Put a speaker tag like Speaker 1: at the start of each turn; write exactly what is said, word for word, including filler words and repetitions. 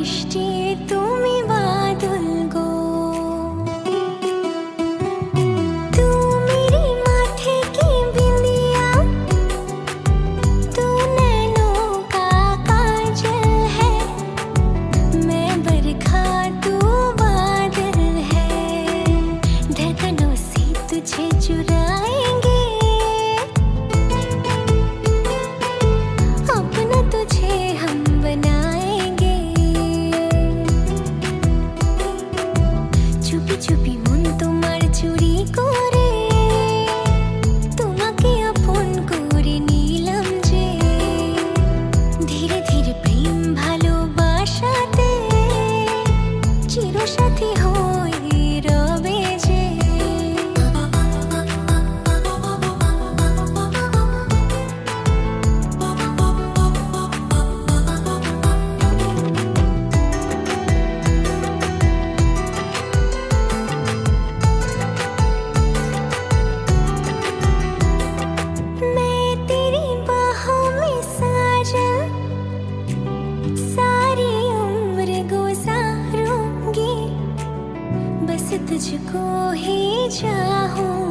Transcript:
Speaker 1: বৃষ্টি তুমি বাদল গো, तू मेरी माथे की बिंदिया, तू नैनों का काजल है, मैं बरखा तू बादल है, धड़कनों से तुझे चुराएंगे, अपना तुझे हम बनाएंगे। चुपी चुपी मन तुम्हार चुरी करे, তোমাকে আপন করে নিলাম যে, ধীরে ধীরে প্রেম ভালোবাসাতে চিরসাথী হয়ে রবে যে। मैं तेरी बाहों में साजन सारी उम्र गुजारूंगी, बस तुझको ही चाहूं।